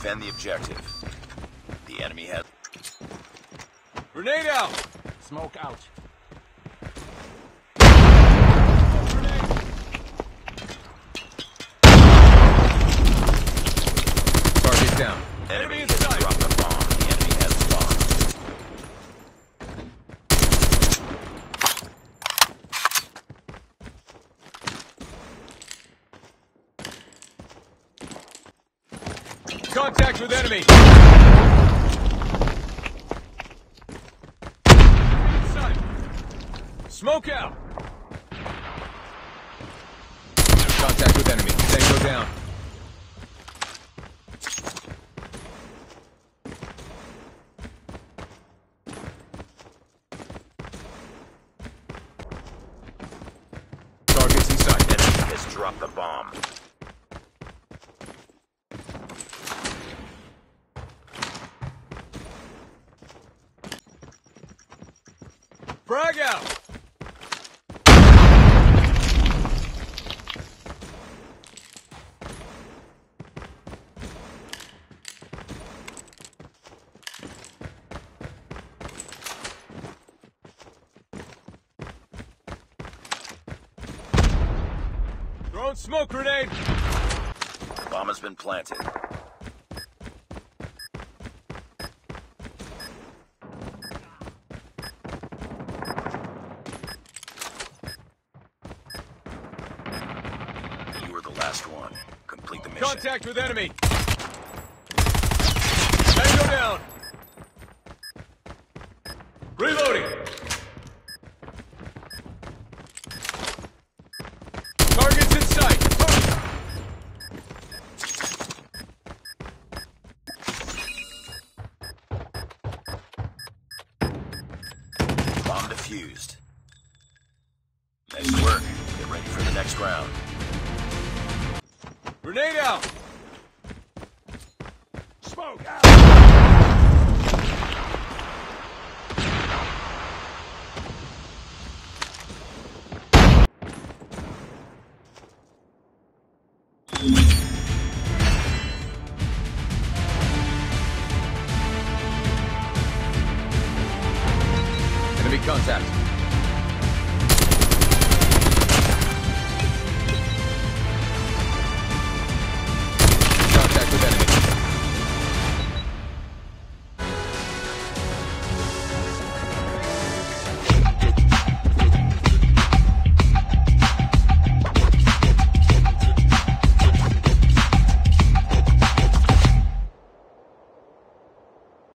Defend the objective. The enemy has... Grenade out! Smoke out. Target down. Enemy has dropped the bomb. The enemy has the bomb. Contact with enemy! Smoke out! Contact with enemy. Tango down. Targets in sight. enemy has dropped the bomb. Frag out! Throwing smoke grenade! Bomb has been planted. You were the last one. Complete the mission. Contact with enemy! Tango down! Reloading! Targets in sight! Bomb defused. Nice work. Get ready for the next round. Grenade out! Smoke out.